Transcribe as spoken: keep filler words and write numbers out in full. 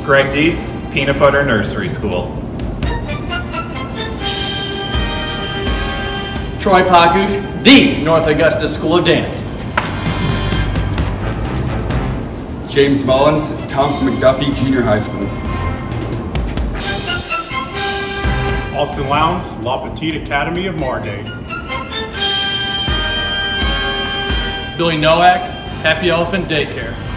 Greg Dietz, Peanut Butter Nursery School. Troy Pakush, the North Augusta School of Dance. James Mullins, Thompson McDuffie Junior High School. Austin Lowndes, La Petite Academy of Margate. Billy Nowak, Happy Elephant Daycare.